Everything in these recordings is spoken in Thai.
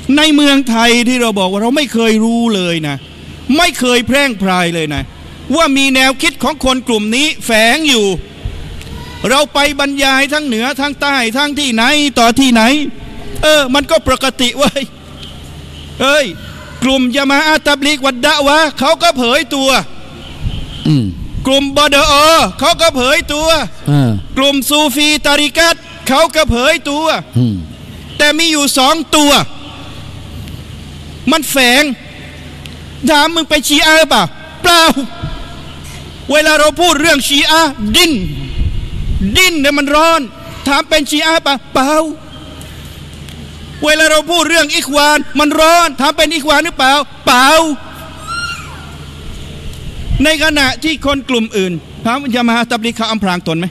ในเมืองไทยที่เราบอกว่าเราไม่เคยรู้เลยนะไม่เคยแพร่งพรายเลยนะว่ามีแนวคิดของคนกลุ่มนี้แฝงอยู่เราไปบรรยายทั้งเหนือทั้งใต้ทั้งที่ไหนต่อที่ไหนมันก็ปกติเว้ยกลุ่มยะมาอะฮ์ตับลีกวัดดะวะเขาก็เผยตัวกลุ่มบดอเขาก็เผยตัวกลุ่มซูฟีตาริกัตเขาก็เผยตัวแต่มีอยู่2 ตัวมันแฝงถามมึงไปชีอะห์เปล่าเปล่าเวลาเราพูดเรื่องชีอะห์ดิ้นเนี่ยมันร้อนถามเป็นชีอะห์เปล่าเปล่าเวลาเราพูดเรื่องอิควานมันร้อนถามเป็นอิควานหรือเปล่าเปล่าในขณะที่คนกลุ่มอื่นถามยะมาอะฮ์ตับลีกเขาอำพรางตนไหม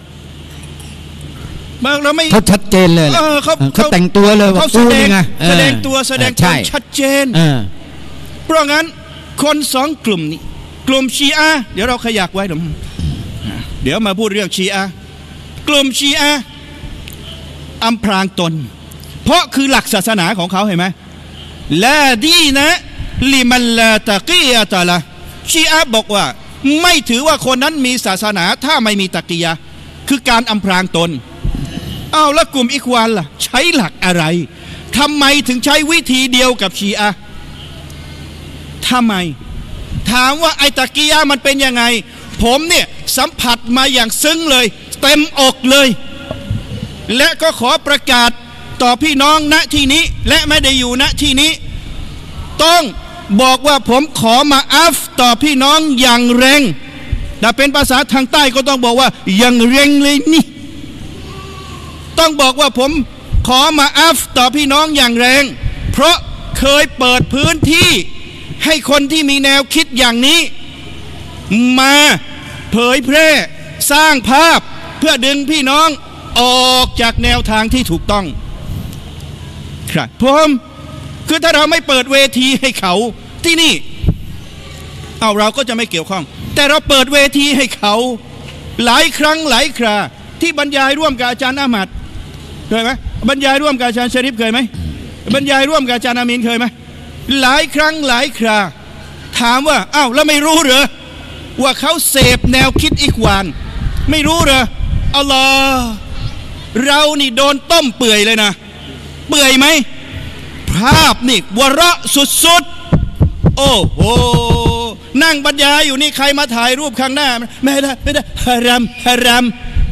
เราไม่เขาชัดเจนเลยเขาแต่งตัวเลยเขาแสดงตัวแสดงตนชัดเจนเพราะงั้นคน2 กลุ่มนี้กลุ่มชีอะห์เดี๋ยวเราขยักไว้เดี๋ยวมาพูดเรื่องชีอะห์กลุ่มชีอะห์อำพรางตนเพราะคือหลักศาสนาของเขาเห็นไหมลาดีนะลิมันลาตะกียะตะละชีอะห์บอกว่าไม่ถือว่าคนนั้นมีศาสนาถ้าไม่มีตะกียะคือการอำพรางตนแล้วกลุ่มอิควานล่ะใช้หลักอะไรทำไมถึงใช้วิธีเดียวกับชีอะห์ทำไมถามว่าไอตะกียะมันเป็นยังไงผมเนี่ยสัมผัสมาอย่างซึ้งเลยเต็มอกเลยและก็ขอประกาศต่อพี่น้องณที่นี้และไม่ได้อยู่ณที่นี้ต้องบอกว่าผมขอมาอัฟต่อพี่น้องอย่างแรงถ้าเป็นภาษาทางใต้ก็ต้องบอกว่าอย่างแรงเลยนี่ต้องบอกว่าผมขอมาอัฟต่อพี่น้องอย่างแรงเพราะเคยเปิดพื้นที่ให้คนที่มีแนวคิดอย่างนี้มาเผยแพร่สร้างภาพเพื่อดึงพี่น้องออกจากแนวทางที่ถูกต้องครับผมคือถ้าเราไม่เปิดเวทีให้เขาที่นี่เราก็จะไม่เกี่ยวข้องแต่เราเปิดเวทีให้เขาหลายครั้งหลายคราที่บรรยายร่วมกับอาจารย์อามัดเคยไหมบรรยายร่วมกับอาจารย์ชริฟเคยไหมบรรยายร่วมกับอาจารย์อามีนเคยไหมหลายครั้งหลายคราถามว่าแล้วไม่รู้เหรอว่าเขาเสพแนวคิดอิควานไม่รู้เหรออัลลอฮ์เรานี่โดนต้มเปื่อยเลยนะเปื่อยไหมภาพนี่วะเราะสุดๆโอ้โหนั่งบรรยายอยู่นี่ใครมาถ่ายรูปข้างหน้าไม่ได้ฮาราม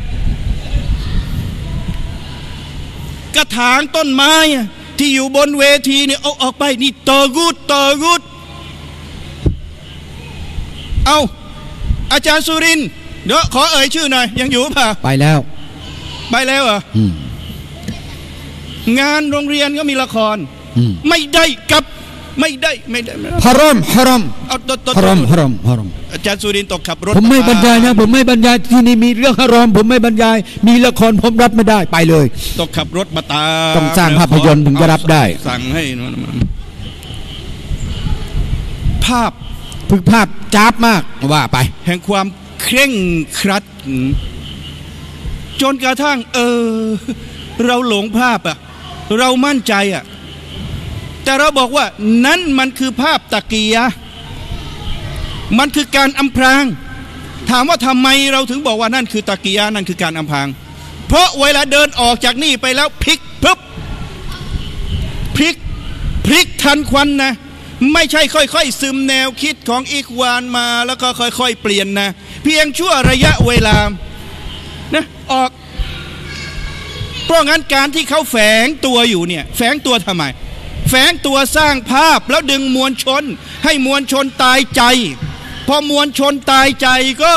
กระถางต้นไม้ที่อยู่บนเวทีเนี่ยเอาออกไปนี่ตอกุดอาจารย์สุรินทร์เดี๋ยวขอเอ่ยชื่อหน่อยยังอยู่ป่ะไปแล้วเหรองานโรงเรียนก็มีละครไม่ได้ฮารอมอาจารย์สุรินทร์ตกขับรถผมไม่บรรยายนะผมไม่บรรยายที่นี่มีเรื่องฮารอมผมไม่บรรยายมีละครผมรับไม่ได้ไปเลยตกขับรถมาตาต้องสร้างภาพยนตร์ถึงจะรับได้สั่งให้ภาพจ้าบมากว่าไปแห่งความเคร่งครัดจนกระทั่งเราหลงภาพเรามั่นใจแต่เราบอกว่านั้นมันคือภาพตะกียะมันคือการอำพรางถามว่าทำไมเราถึงบอกว่านั่นคือตะกียะนั่นคือการอำพรางเพราะเวลาเดินออกจากนี่ไปแล้วพลิกทันควันนะไม่ใช่ค่อยๆซึมแนวคิดของอิควานมาแล้วก็ค่อยๆเปลี่ยนนะเพียงชั่วระยะเวลานะออกเพราะงั้นการที่เขาแฝงตัวอยู่เนี่ยแฝงตัวทำไมแฝงตัวสร้างภาพแล้วดึงมวลชนให้มวลชนตายใจพอมวลชนตายใจก็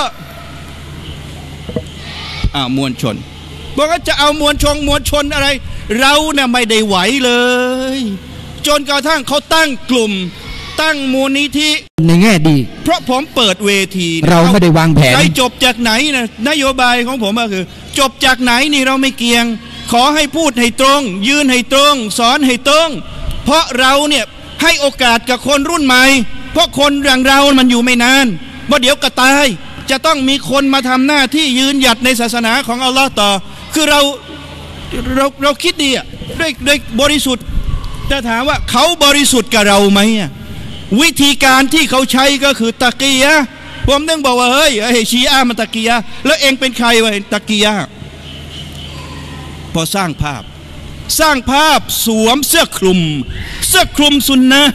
มวลชนบอกว่าจะเอามวลชนอะไรเราเนี่ยไม่ได้ไหวเลยจนกระทั่งเขาตั้งกลุ่มตั้งมูลนิธิในแง่ดีเพราะผมเปิดเวทีเราไม่ได้วางแผนใครจบจากไหนนะนโยบายของผมก็คือจบจากไหนนี่เราไม่เกี่ยงขอให้พูดให้ตรงยืนให้ตรงสอนให้ตรงเพราะเราเนี่ยให้โอกาสกับคนรุ่นใหม่เพราะคนอย่างเรามันอยู่ไม่นานว่าเดี๋ยวก็ตายจะต้องมีคนมาทำหน้าที่ยืนหยัดในศาสนาของอัลลอฮ์ต่อคือเราคิดดีด้วยบริสุทธิ์แต่ถามว่าเขาบริสุทธิ์กับเราไหมวิธีการที่เขาใช้ก็คือตะกียะผมนึกบอกว่าเฮ้ยชีอะห์มันตะกียะแล้วเองเป็นใครวะตะกียะพอสร้างภาพสวมเสื้อคลุมซุนนะ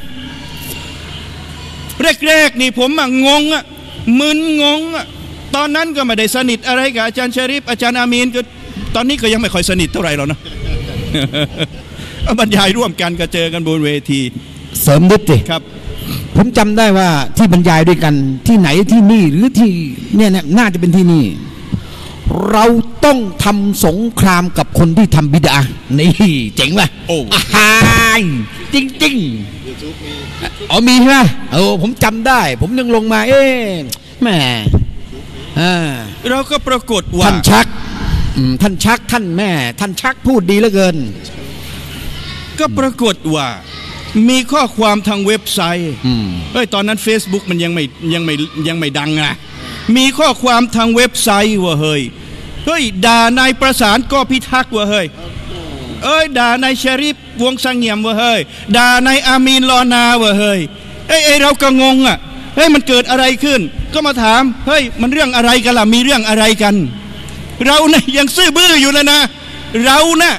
แรกๆนี่ผมงงมึนงงตอนนั้นก็ไม่ได้สนิทอะไรกับอาจารย์ชะริฟอาจารย์อามีนก็ตอนนี้ก็ยังไม่ค่อยสนิทเท่าไหร่หรอกนะบรรยายร่วมกันก็เจอกันบนเวทีเสริมนิดสิครับผมจำได้ว่าที่บรรยายด้วยกันที่ไหนที่นี่หรือที่เนี่ยน่าจะเป็นที่นี่เราต้องทำสงครามกับคนที่ทำบิดานี่เจ๋งป่ะโอ้จริงๆมีใช่ไหมผมจำได้ผมนึงลงมาแม่เราก็ปรากฏว่าท่านชักท่านแม่ท่านชักพูดดีเหลือเกินก็ปรากฏว่ามีข้อความทางเว็บไซต์ตอนนั้น Facebook มันยังไม่ดังมีข้อความทางเว็บไซต์ว่าเฮ้ยด่านายประสานก็พิทักษ์ว่าเฮ้ยด่านายชะริฟวงสังเงียมว่าเฮ้ยด่านายอามีนลอนาว่าเฮ้ยเราก็งงมันเกิดอะไรขึ้นก็มาถามมันเรื่องอะไรกันล่ะมีเรื่องอะไรกันเราเนี่ยยังซื่อบื้ออยู่เลยนะเรานะ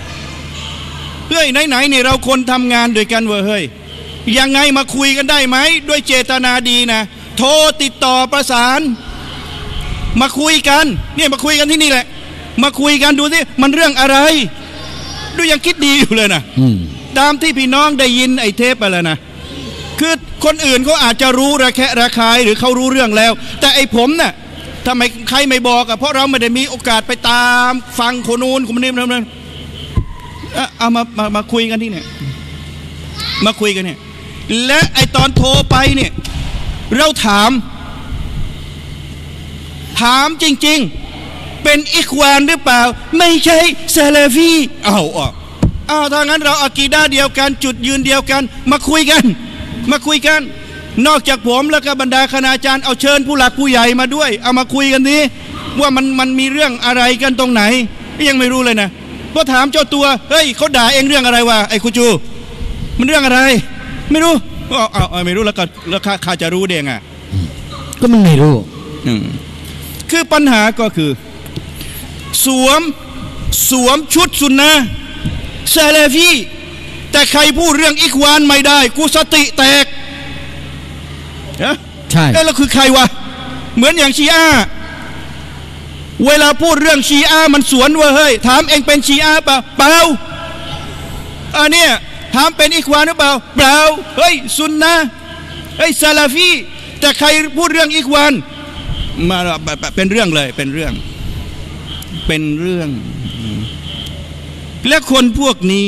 ไหนเนี่ยเราคนทำงานด้วยกันเว้ยยังไงมาคุยกันได้ไหมด้วยเจตนาดีนะโทรติดต่อประสานมาคุยกันเนี่ยมาคุยกันที่นี่แหละมาคุยกันดูสิมันเรื่องอะไรดูยังคิดดีอยู่เลยนะตามที่พี่น้องได้ยินไอ้เทปไปแล้วนะคือคนอื่นเขาอาจจะรู้ระแคะระคายหรือเขารู้เรื่องแล้วแต่ไอ้ผมน่ะทำไมใครไม่บอกเพราะเราไม่ได้มีโอกาสไปตามฟังคนนู้นคนนี้นั่นเอามาคุยกันที่เนี่ยมาคุยกันเนี่ยและไอตอนโทรไปเนี่ยเราถามจริงๆเป็นอิควานหรือเปล่าไม่ใช่ซาลาฟีถ้างั้นเราอากีดะห์เดียวกันจุดยืนเดียวกันมาคุยกันนอกจากผมแล้วก็บรรดาคณาจารย์เอาเชิญผู้หลักผู้ใหญ่มาด้วยเอามาคุยกันนี้ว่ามันมีเรื่องอะไรกันตรงไหนยังไม่รู้เลยนะพอถามเจ้าตัวเขาด่าเองเรื่องอะไรวะไอ้คุจูมันเรื่องอะไรไม่รู้ไม่รู้แล้วข้าจะรู้ได้ไงก็มันไม่รู้คือปัญหาก็คือสวมชุดซุนนะซาลาฟีแต่ใครพูดเรื่องอิควานไม่ได้กูสติแตกใช่แล้วคือใครวะเหมือนอย่างชีอะห์เวลาพูดเรื่องชีอะห์มันสวนว่าเฮ้ยถามเองเป็นชีอะห์เปล่าเนี่ยถามเป็นอิควานหรือเปล่าซุนนะซาลาฟีแต่ใครพูดเรื่องอิควานมาเป็นเรื่องเลยเป็นเรื่องและคนพวกนี้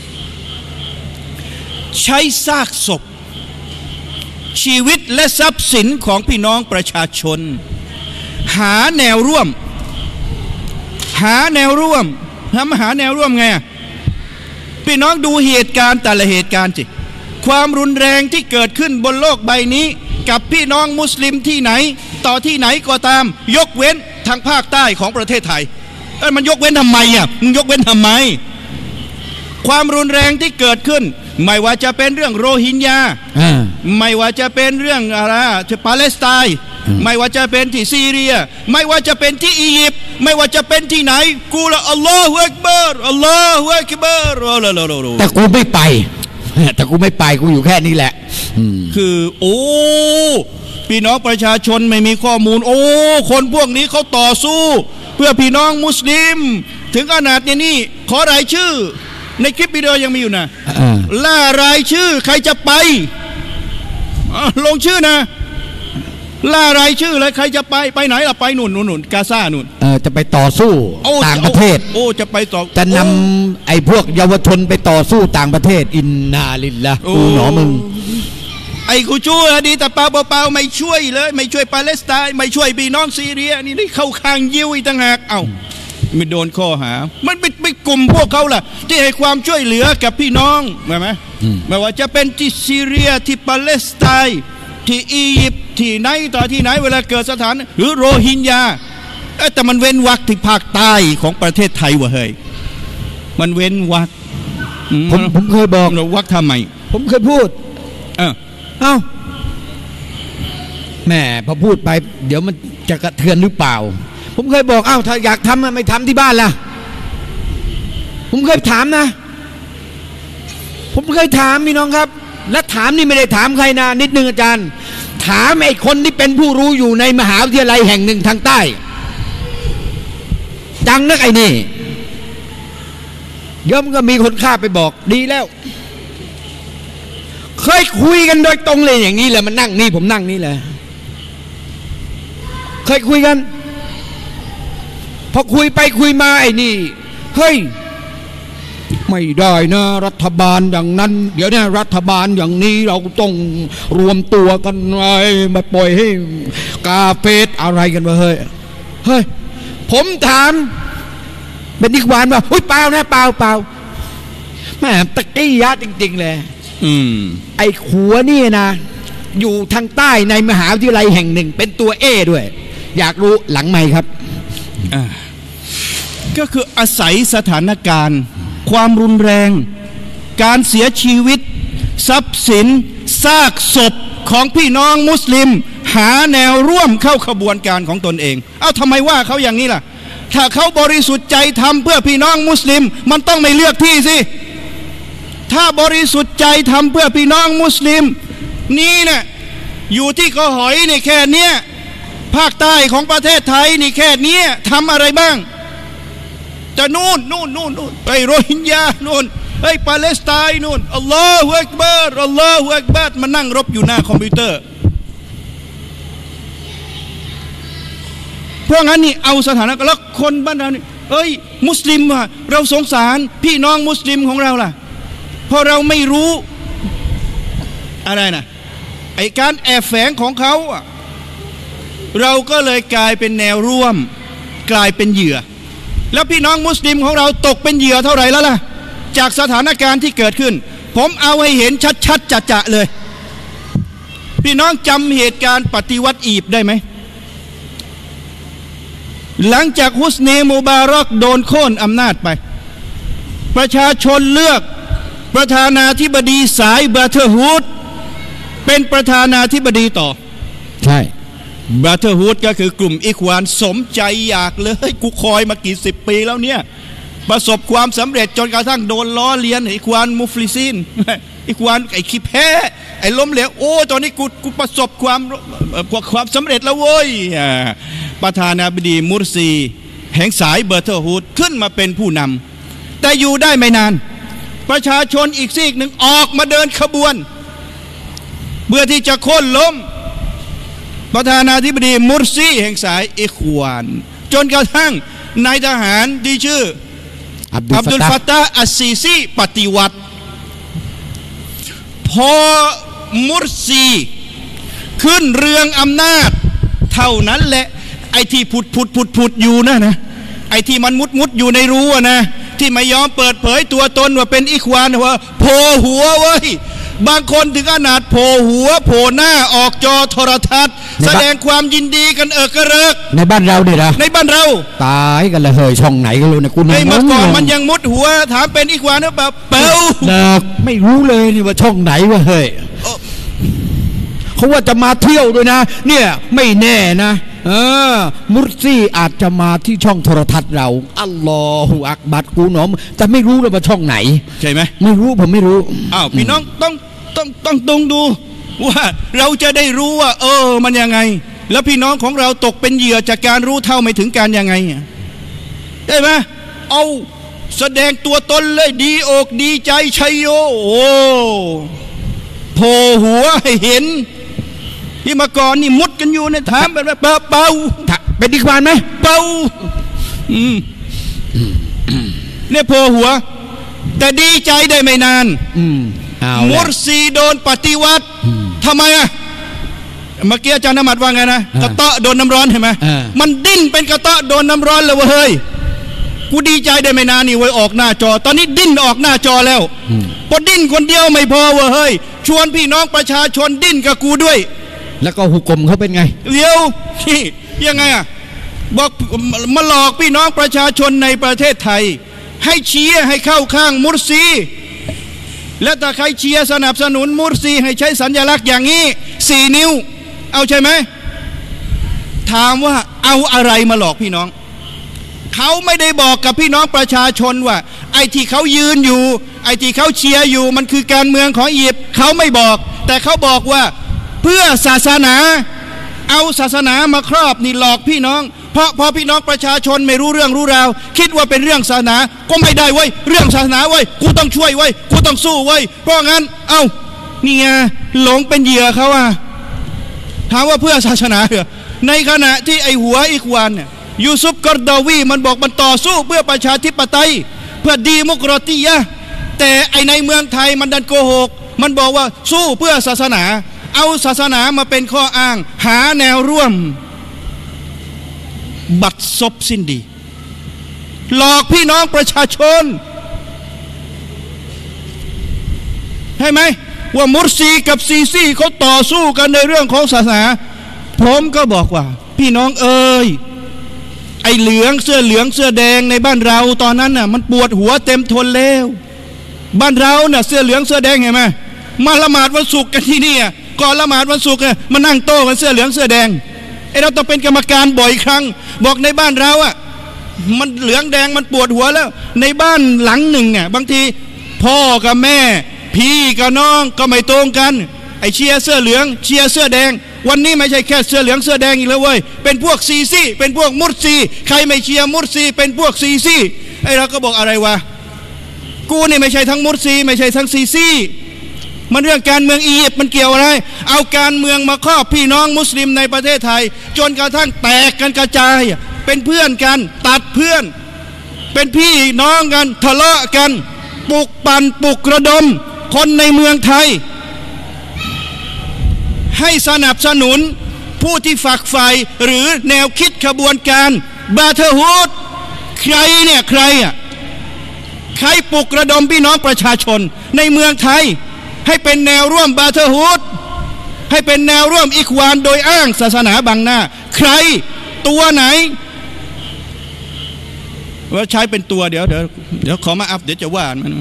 ใช้ซากศพชีวิตและทรัพย์สินของพี่น้องประชาชนหาแนวร่วมหาแนวร่วมไงพี่น้องดูเหตุการณ์แต่ละเหตุการณ์สิความรุนแรงที่เกิดขึ้นบนโลกใบนี้กับพี่น้องมุสลิมที่ไหนต่อที่ไหนก็ตามยกเว้นทางภาคใต้ของประเทศไทยมันยกเว้นทำไมมึงยกเว้นทำไมความรุนแรงที่เกิดขึ้นไม่ว่าจะเป็นเรื่องโรฮิงญาไม่ว่าจะเป็นเรื่องอะไรปาเลสไตน์ไม่ว่าจะเป็นที่ซีเรียไม่ว่าจะเป็นที่อียิปต์ไม่ว่าจะเป็นที่ไหนกูละอัลลอฮฺอักบัรอัลลอฮฺอักบัรแต่กูไม่ไปกูอยู่แค่นี้แหละคือพี่น้องประชาชนไม่มีข้อมูลคนพวกนี้เขาต่อสู้เพื่อพี่น้องมุสลิมถึงขนาดนี้ขอรายชื่อในคลิปวิดีโอยังมีอยู่นะล่ารายชื่อใครจะไปลงชื่อนะล่ารายชื่อเลยใครจะไปไหนล่ะไปนู่นกาซานู่นจะไปต่อสู้ต่างประเทศจะไปต่อจะนำไอ้พวกเยาวชนไปต่อสู้ต่างประเทศอินนาลิลละกูหนอมึงไอ้กูช่วยดีแต่เปล่าไม่ช่วยเลยไม่ช่วยปาเลสไตน์ไม่ช่วยพี่น้องซีเรียนี่เข้าข้างยิวอีกต่างหากไม่โดนข้อหามันเป็นกลุ่มพวกเขาล่ะที่ให้ความช่วยเหลือกับพี่น้องไหมไม่ว่าจะเป็นที่ซีเรียที่ปาเลสไตน์ที่อียิปต์ที่ไหนต่อที่ไหนเวลาเกิดสถานหรือโรฮิงญาแต่มันเว้นวรรคที่ภาคใต้ของประเทศไทยว่ะเฮ้ยมันเว้นวรรคผมเคยบอกวักทำไมผมเคยพูดเอ้าแม่พอพูดไปเดี๋ยวมันจะกระเทือนหรือเปล่าผมเคยบอกเอ้าถ้าอยากทำไม่ทำที่บ้านล่ะผมเคยถามนะผมเคยถามพี่น้องครับและถามนี่ไม่ได้ถามใครนะนิดนึงอาจารย์ถามไอ้คนที่เป็นผู้รู้อยู่ในมหาวิทยาลัยแห่งหนึ่งทางใต้จังนักไอ้นี่ย่อมก็มีคนข้าไปบอกดีแล้วเคยคุยกันโดยตรงเลยอย่างนี้แหละมันนั่งนี่ผมนั่งนี่แหละเคยคุยกันพอคุยไปคุยมาไอ้นี่เฮ้ยไม่ได้นะรัฐบาลอย่างนั้นเดี๋ยวนี้รัฐบาลอย่างนี้เราต้องรวมตัวกันไว้มาปล่อยให้กาเฟสอะไรกันวะเฮ้ยผมถามเป็นนิกวานว่าเฮ้ยเปล่านะเปล่าแม่ตะกี้ยะจริงๆเลยไอ้ขัวนี่นะอยู่ทางใต้ในมหาวิทยาลัยแห่งหนึ่งเป็นตัวเอด้วยอยากรู้หลังไมค์ครับก็คืออาศัยสถานการณ์ความรุนแรงการเสียชีวิตทรัพย์สินซากศพของพี่น้องมุสลิมหาแนวร่วมเข้าขบวนการของตนเองเอาทำไมว่าเขาอย่างนี้ล่ะถ้าเขาบริสุทธิ์ใจทำเพื่อพี่น้องมุสลิมมันต้องไม่เลือกที่สิถ้าบริสุทธิ์ใจทำเพื่อพี่น้องมุสลิมนี่เนี่ยอยู่ที่กอหอยนี่แค่เนี้ยภาคใต้ของประเทศไทยนี่แค่เนี้ยทำอะไรบ้างจะนู่นไอ้โรฮิงญานู่นไอ้ปาเลสไตน์นู่นอัลลอฮฺอักบัรอัลลอฮฺอักบัรมานั่งรบอยู่หน้าคอมพิวเตอร์เพราะงั้นนี่เอาสถานะแล้วคนบ้านเรานี่มุสลิมว่ะเราสงสารพี่น้องมุสลิมของเราล่ะเพราะเราไม่รู้อะไรนะไอ้การแอบแฝงของเขาเราก็เลยกลายเป็นแนวร่วมกลายเป็นเหยื่อแล้วพี่น้องมุสลิมของเราตกเป็นเหยื่อเท่าไหร่แล้วล่ะจากสถานการณ์ที่เกิดขึ้นผมเอาให้เห็นชัดๆจะๆเลยพี่น้องจำเหตุการณ์ปฏิวัติอียิปต์ได้ไหมหลังจากฮุสนีมูบารักโดนโค่นอำนาจไปประชาชนเลือกประธานาธิบดีสายบราเธอร์ฮูดเป็นประธานาธิบดีต่อใช่บราเธอร์ฮูดก็คือกลุ่มอิควานสมใจอยากเลยกูคอยมากี่10 ปีแล้วเนี่ยประสบความสำเร็จจนกระทั่งโดนล้อเลียนอิควานมุฟลิซินอิควานไอ้ขี้แพ้ไอ้ล้มเหลวโอ้ตอนนี้กูประสบความสำเร็จแล้วเว้ยประธานาธิบดีมุรซีแห่งสายบราเธอร์ฮูดขึ้นมาเป็นผู้นำแต่อยู่ได้ไม่นานประชาชนอีกซีกหนึ่งออกมาเดินขบวนเพื่อที่จะโค่นล้มประธานาธิบดีมุรซีแห่งสายอิควานจนกระทั่งนายทหารที่ชื่ออับดุลฟัตตาห์อัสซีซีปฏิวัติพอมุรซีขึ้นเรืองอำนาจเท่านั้นแหละไอ้ที่ผุดอยู่นะไอ้ที่มันมุดอยู่ในรูนะที่ไม่ยอมเปิดเผยตัวตนว่าเป็นอิควานว่าโผล่หัวเว้ยบางคนถึงขนาดโผล่หัวโผล่หน้าออกจอโทรทัศน์แสดงความยินดีกันกระเริกในบ้านเราเนี่ยนะในบ้านเราตายกันเลยเฮ้ยช่องไหนก็รู้นะกูไอ้เมื่อก่อนมันยังมุดหัวถามเป็นอิควานหรือเปล่าเปล่าไม่รู้เลยนี่ว่าช่องไหนวะเฮ้ยเขาว่าจะมาเที่ยวด้วยนะเนี่ยไม่แน่นะมุรซีอาจจะมาที่ช่องโทรทัศน์เราอัลลอฮฺอักบัรกูหนอมแต่ไม่รู้เลยว่าช่องไหนใช่ไหมไม่รู้ผมไม่รู้อ้าวพี่น้องต้องดูว่าเราจะได้รู้ว่ามันยังไงแล้วพี่น้องของเราตกเป็นเหยื่อจากการรู้เท่าไม่ถึงการยังไงได้ไหมเอาแสดงตัวตนเลยดีอกดีใจชัยโยโอ้โผล่หัวให้เห็นที่มาก่อนนี่มุดกันอยู่เนี่ยถามแบบเบาเป็นอิควานไหมเบาเนี่ยโผล่หัวแต่ดีใจได้ไม่นานมุรซีโดนปฏิวัติทำไมเมื่อกี้อาจารย์นมัดว่าไงนะกระเตาะโดนน้ำร้อนเห็นไหมมันดิ้นเป็นกระเตาะโดนน้ำร้อนเลยเฮ้ยกูดีใจได้ไม่นานนี่เว้ยออกหน้าจอตอนนี้ดิ้นออกหน้าจอแล้วพอดิ้นคนเดียวไม่พอเฮ้ยชวนพี่น้องประชาชนดิ้นกับกูด้วยแล้วก็หุกกลมเขาเป็นไงเดี๋ยวที่ยังไงบอกมาหลอกพี่น้องประชาชนในประเทศไทยให้เชียร์ให้เข้าข้างมุรซีและถ้าใครเชียร์สนับสนุนมุรซีให้ใช้สัญลักษณ์อย่างนี้4 นิ้วเอาใช่ไหมถามว่าเอาอะไรมาหลอกพี่น้องเขาไม่ได้บอกกับพี่น้องประชาชนว่าไอ้ที่เขายืนอยู่ไอ้ที่เขาเชียร์อยู่มันคือการเมืองของอียิปต์เขาไม่บอกแต่เขาบอกว่าเพื่อศาสนาเอาศาสนามาครอบนี่หลอกพี่น้องเพราะพอพี่น้องประชาชนไม่รู้เรื่องรู้ราวคิดว่าเป็นเรื่องศาสนาก็ไม่ได้เว้ยเรื่องศาสนาเว้ยกูต้องช่วยเว้ยกูต้องสู้เว้ยเพราะงั้นนี่ไงหลงเป็นเหยื่อเขาถามว่าเพื่อศาสนาเหรอในขณะที่ไอหัวอีกวันเนี่ยยูซุฟกอร์ดาวีมันบอกมันต่อสู้เพื่อประชาธิปไตยเพื่อดีโมกรติยะแต่ไอในเมืองไทยมันดันโกหกมันบอกว่าสู้เพื่อศาสนาเอาศาสนามาเป็นข้ออ้างหาแนวร่วมบัดซบสิ้นดีหลอกพี่น้องประชาชนใช่ไหมว่ามุรซีกับซีซีเขาต่อสู้กันในเรื่องของศาสนาผมก็บอกว่าพี่น้องเอ้ยไอเหลืองเสื้อเหลืองเสื้อแดงในบ้านเราตอนนั้นน่ะมันปวดหัวเต็มทนแล้วบ้านเราน่ะเสื้อเหลืองเสื้อแดงเห็นไหมมาละหมาดวันศุกร์กันที่นี่ก่อนละหมาดวันศุกร์มานั่งโต๊ะกันเสื้อเหลืองเสื้อแดงเราต้องเป็นกรรมการบ่อยครั้งบอกในบ้านเรามันเหลืองแดงมันปวดหัวแล้วในบ้านหลังหนึ่งบางทีพ่อกับแม่พี่กับน้องก็ไม่ตรงกันไอเชียร์เสื้อเหลืองเชียร์เสื้อแดงวันนี้ไม่ใช่แค่เสื้อเหลืองเสื้อแดงอีกแล้วเว้ยเป็นพวกซีซีเป็นพวกมุรซีใครไม่เชียร์มุรซีเป็นพวกซีซีไอเราก็บอกอะไรวะกูนี่ไม่ใช่ทั้งมุรซีไม่ใช่ทั้งซีซีมันเรื่องการเมืองอียิปต์มันเกี่ยวอะไรเอาการเมืองมาครอบพี่น้องมุสลิมในประเทศไทยจนกระทั่งแตกกันกระจายเป็นเพื่อนกันตัดเพื่อนเป็นพี่น้องกันทะเลาะกันปลุกปั่นปลุกระดมคนในเมืองไทยให้สนับสนุนผู้ที่ฝักใฝ่หรือแนวคิดขบวนการบาเทอร์ฮูดใครเนี่ยใครปลุกระดมพี่น้องประชาชนในเมืองไทยให้เป็นแนวร่วมบาเทอร์ฮูดให้เป็นแนวร่วมอิควานโดยอ้างศาสนาบังหน้าใครตัวไหนว่าใช้เป็นตัวเดี๋ยวขอมาอัพเดี๋ยวจะว่ามัน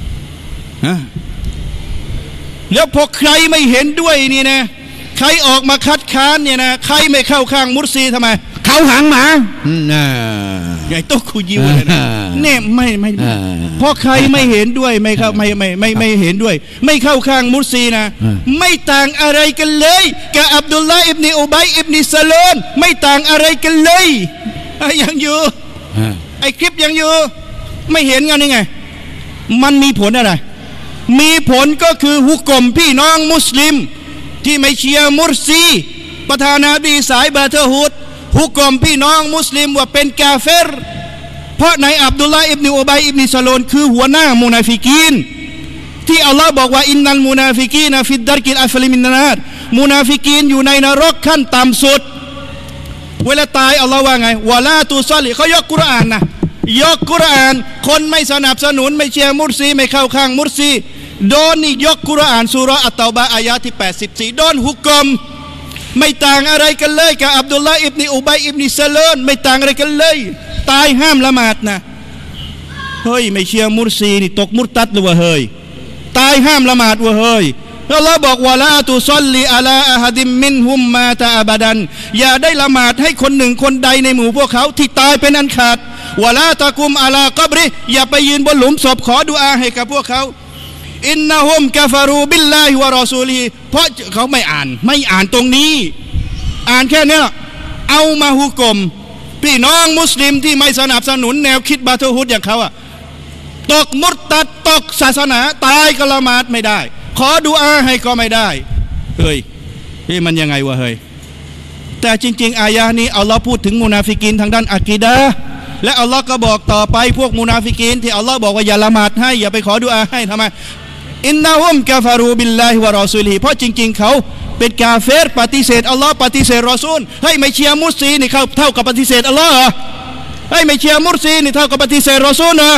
แล้วพอใครไม่เห็นด้วยนี่นะใครออกมาคัดค้านเนี่ยนะใครไม่เข้าข้างมุรซีทำไมเขาหางหมาใหญ่โตคุยิวเลยนะเนี่ยไม่เพราะใครไม่เห็นด้วยไม่เข้าไม่เห็นด้วยไม่เข้าข้างมุรซีนะไม่ต่างอะไรกันเลยกับอับดุลลาห์อิบนีอุบัยอิบนีซะลอนไม่ต่างอะไรกันเลยยังอยู่ไอคลิปยังอยู่ไม่เห็นกันยังไงมันมีผลอะไรมีผลก็คือฮุกมพี่น้องมุสลิมที่ไม่เชียร์มุรซีประธานาธิบดีสายบาเทอร์ฮูดฮุกมพี่น้องมุสลิมว่าเป็นกาเฟรเพราะในอับดุลลาห์อิบนีอุบัยอิบนีซะลอนคือหัวหน้ามุนาฟิกีนที่อัลลอฮ์บอกว่าอินนัลมุนาฟิกีนฟิดดัรกิลอัฟลิมินนาร์มุนาฟิกีนอยู่ในนรกขั้นต่ำสุดเวลาตายอัลลอฮ์ว่าไงวะลาตุซอลิเขายกกุรอานนะยกกุรอานคนไม่สนับสนุนไม่เชียร์มุรซีไม่เข้าข้างมุรซีโดนนี่ยกกุรอานซูเราะห์อัตเตาบะห์อายะที่84โดนฮุกมไม่ต่างอะไรกันเลยกับอับดุลลาห์อิบนีอุบัยอิบนีซะลอนไม่ต่างอะไรกันเลยตายห้ามละหมาดนะเฮ้ยไม่เชียร์มุรซีนี่ตกมุรตัดหรือว่าเฮ้ยตายห้ามละหมาดว่าเฮ้ยอัลลอฮ์บอกว่าลาตุซอลลีอะลาอะฮัดิมมินฮุมมาตะอะบะดันอย่าได้ละหมาดให้คนหนึ่งคนใดในหมู่พวกเขาที่ตายเป็นอันขาดวะลาตะกุมอะลากอบริอย่าไปยืนบนหลุมศพขอดุอาให้กับพวกเขาอินนะฮุมกะฟารูบิลลาฮิวะรอซูลีเพราะเขาไม่อ่านตรงนี้อ่านแค่นี้เอามาฮุกมพี่น้องมุสลิมที่ไม่สนับสนุนแนวคิดบาเทอร์ฮูดอย่างเขาตกมุรตัดตกศาสนาตายก็ละหมาดไม่ได้ขอดุอาให้ก็ไม่ได้เฮ้ยนี่มันยังไงวะเฮ้ยแต่จริงๆอายะนี้อัลลอฮ์พูดถึงมุนาฟิกีนทางด้านอะกีดะห์และอัลลอฮ์ก็บอกต่อไปพวกมุนาฟิกีนที่อัลลอฮ์บอกว่าอย่าละหมาดให้อย่าไปขอดุอาให้ทำไมอินนะฮุมกะฟารูบิลลาฮิวะรอซูลีเพราะจริงๆเขาเป็นกาเฟรปฏิเสธอัลลอฮ์ปฏิเสธรอซูลให้ไม่เชียร์มุสลิมนี่เขาเท่ากับปฏิเสธอัลลอฮ์ให้ไม่เชียร์มุสลิมนี่เท่ากับปฏิเสธรอซูลนะ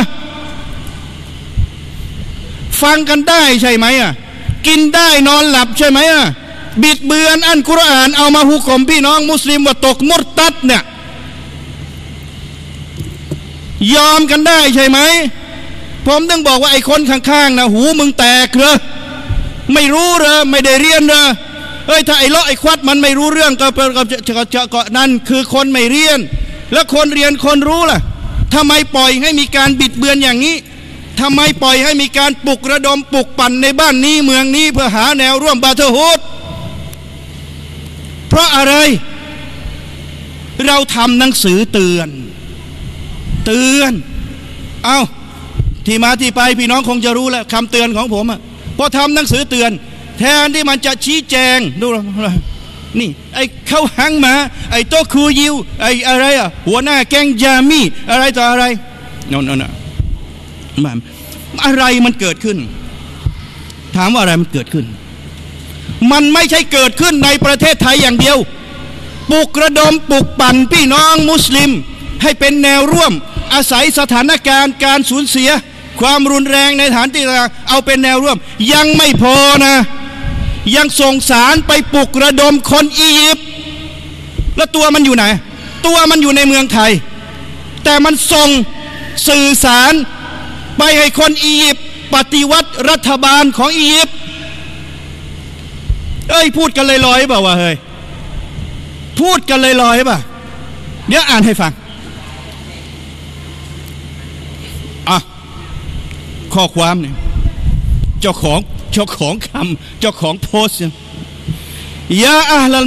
ฟังกันได้ใช่ไหมกินได้นอนหลับใช่ไหมบิดเบือนอันกุรอานเอามาฮุกมพี่น้องมุสลิมว่าตกมุรตัดเนี่ยยอมกันได้ใช่ไหมผมต้องบอกว่าไอ้คนข้างๆนะหูมึงแตกเหรอไม่รู้เหรอไม่ได้เรียนเหรอถ้าไอ้เลาะไอ้ควัดมันไม่รู้เรื่องก็นั่นคือคนไม่เรียนแล้วคนเรียนคนรู้ล่ะทำไมปล่อยให้มีการบิดเบือนอย่างนี้ทำไมปล่อยให้มีการปลุกระดมปลุกปั่นในบ้านนี้เมืองนี้เพื่อหาแนวร่วมบาเทอร์ฮูดเพราะอะไรเราทำหนังสือเตือนเอาที่มาที่ไปพี่น้องคงจะรู้แล้วคำเตือนของผมอ่ะพอทำหนังสือเตือนแทนที่มันจะชี้แจงดูนี่ไอ้เข้าหังมาไอ้โตคูยิวไอ้อะไรอ่ะหัวหน้าแก๊งยามีอะไรต่ออะไรนั่นอะไรมันเกิดขึ้นถามว่าอะไรมันเกิดขึ้นมันไม่ใช่เกิดขึ้นในประเทศไทยอย่างเดียวปลุกระดมปลุกปั่นพี่น้องมุสลิมให้เป็นแนวร่วมอาศัยสถานการณ์การสูญเสียความรุนแรงในฐานที่เอาเป็นแนวร่วมยังไม่พอนะยังส่งสารไปปลุกระดมคนอียิปต์แล้วตัวมันอยู่ไหนตัวมันอยู่ในเมืองไทยแต่มันส่งสื่อสารไปให้คนอียิปต์ปฏิวัติรัฐบาลของอียิปต์พูดกันลอยๆเปล่าวะเฮ้ยพูดกันลอยๆป่ะเดี๋ยวอ่านให้ฟังข้อความเนี่ยเจ้าของคำเจ้าของโพสต์ยาอัลลัล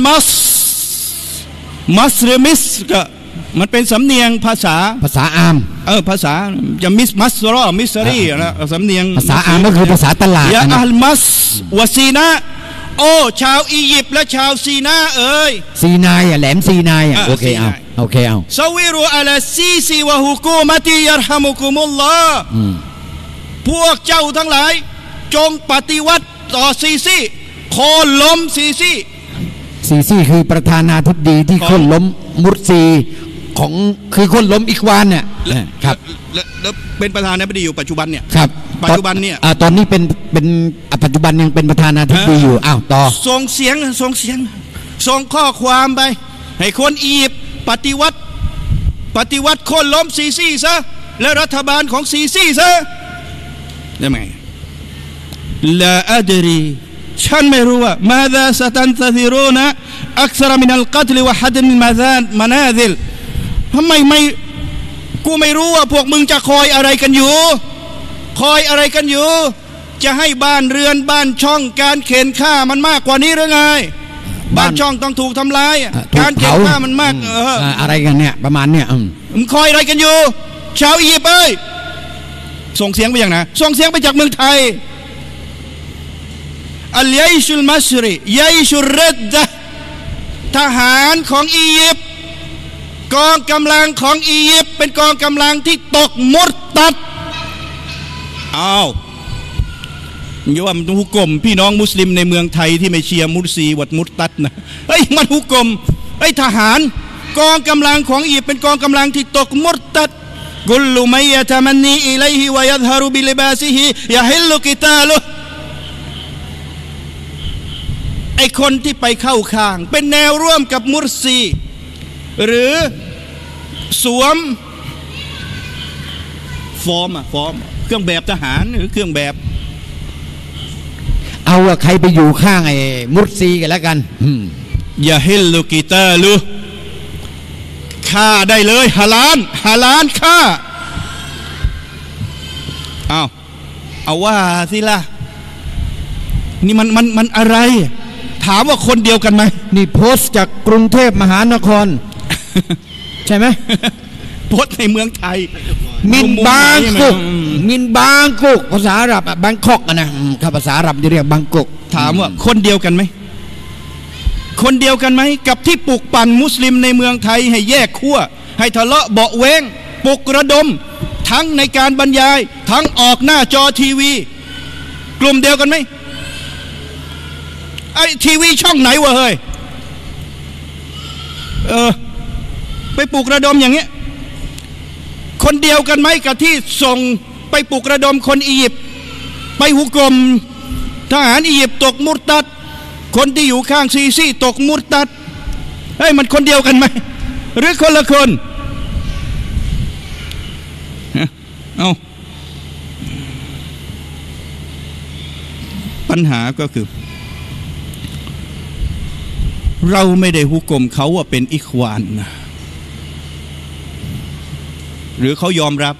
มัสรมิสก็มันเป็นสำเนียงภาษาอามภาษาจะมัสรอมิสรีนะสำเนียงภาษาอามก็คือภาษาตลาดยาอัลมัสวะซีนาโอ้ชาวอียิปต์และชาวซีนาซีนายแหลมซีนายโอเคเอาซาวิรุอัลซีซีวะฮุกูมะติยัรฮะมุกุมุลลอฮ์พวกเจ้าทั้งหลายจงปฏิวัติต่อซีซีโค่นล้มซีซีคือประธานาธิบดีที่โค่นล้มมุรซีของคือโค่นล้มอิควานเนี่ยครับแล้วเป็นประธานาธิบดีอยู่ปัจจุบันเนี่ยครับปัจจุบันเนี่ยตอนนี้เป็นปัจจุบันยังเป็นประธานาธิบดีอยู่ต่อส่งเสียงส่งข้อความไปให้คนอียิปต์ปฏิวัติโค่นล้มซีซีซะและรัฐบาลของซีซีซะได้ไหมลาอัดรีฉันไม่รู้ว่ามาดาสตันตะซิรูนะอักษรมินัลกัตลวะฮัดมินมานาซิลทำไมไม่กูไม่รู้ว่าพวกมึงจะคอยอะไรกันอยู่จะให้บ้านเรือนบ้านช่องการเข็นฆ่ามันมากกว่านี้หรือไงบ้านช่องต้องถูกทำลายการเข็นฆ่ามันมากอะไรกันเนี่ยประมาณเนี่ยมึงคอยอะไรกันอยู่ชาวอียิปต์ส่งเสียงไปอย่างนะส่งเสียงไปจากเมืองไทยอัลยัยชุลมัสรียัยชุรรดะทหารของอียิปต์กองกำลังของอียิปต์เป็นกองกำลังที่ตกมุรตัดอย่าว่ามันฮุกกลมพี่น้องมุสลิมในเมืองไทยที่ไม่เชียร์มุรซีวัดมุรตัดนะมันฮุกกลมทหารกองกำลังของอียิปต์เป็นกองกำลังที่ตกมุรตัดกุลมัยยะตะมันนีอิลัยฮิวะยัซฮารุบิลิบาซิฮิยะฮิลลุกิตาลุคนที่ไปเข้าข้างเป็นแนวร่วมกับมุรซีหรือสวมฟอร์มเครื่องแบบทหารหรือเครื่องแบบเอาใครไปอยู่ข้างไอ้มุรซีกันแล้วกันยะฮิลลุกิตาลุฆ่าได้เลยฮาลาลฆ่าเอาว่าสิล่ะนี่มันอะไรถามว่าคนเดียวกันไหมนี่โพสต์จากกรุงเทพมหานครใช่ไหมโพสต์ในเมืองไทยมินบางกกภาษาอาหรับบางกอกนะถ้าภาษาอาหรับจะเรียกบางกกถามว่าคนเดียวกันไหมกับที่ปลุกปั่นมุสลิมในเมืองไทยให้แยกขั้วให้ทะเลาะเบาะแว้งปลุกระดมทั้งในการบรรยายทั้งออกหน้าจอทีวีกลุ่มเดียวกันไหมไอ้ทีวีช่องไหนวะเฮ้ยไปปลุกระดมอย่างเงี้ยคนเดียวกันไหมกับที่ส่งไปปลุกระดมคนอียิปต์ไปฮุกกลมทหารอียิปต์ตกมุรตัดคนที่อยู่ข้างซีซีตกมุรตัดมันคนเดียวกันไหมหรือคนละคนปัญหาก็คือเราไม่ได้ฮุกมเขาว่าเป็นอิควานนะหรือเขายอมรับ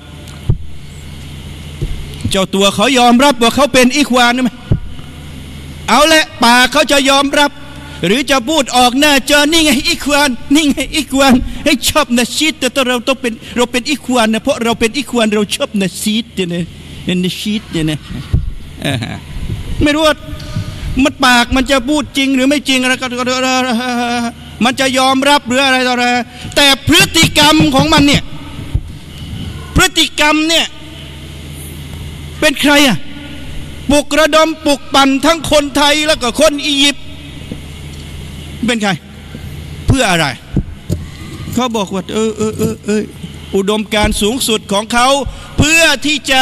เจ้าตัวเขายอมรับว่าเขาเป็นอิควานไหมเอาละปากเขาจะยอมรับหรือจะพูดออกหน้าจอนี่ไงอิควานนี่ไงอิควานให้ชอบนะชีตแต่เราต้องเป็นเราเป็นอิควานนะเพราะเราเป็นอิควานเราชอบนะชีตเนี่ยนะชีตเนี่ยนะไม่รู้ว่ามันปากมันจะพูดจริงหรือไม่จริงอะไรก็มันจะยอมรับหรืออะไรต่ออะไรแต่พฤติกรรมของมันเนี่ยพฤติกรรมเนี่ยเป็นใครอ่ะปลุกระดมปลุกปั่นทั้งคนไทยแล้วก็คนอียิปต์เป็นใครเพื่ออะไรเขาบอกว่าอุดมการณ์สูงสุดของเขาเพื่อที่จะ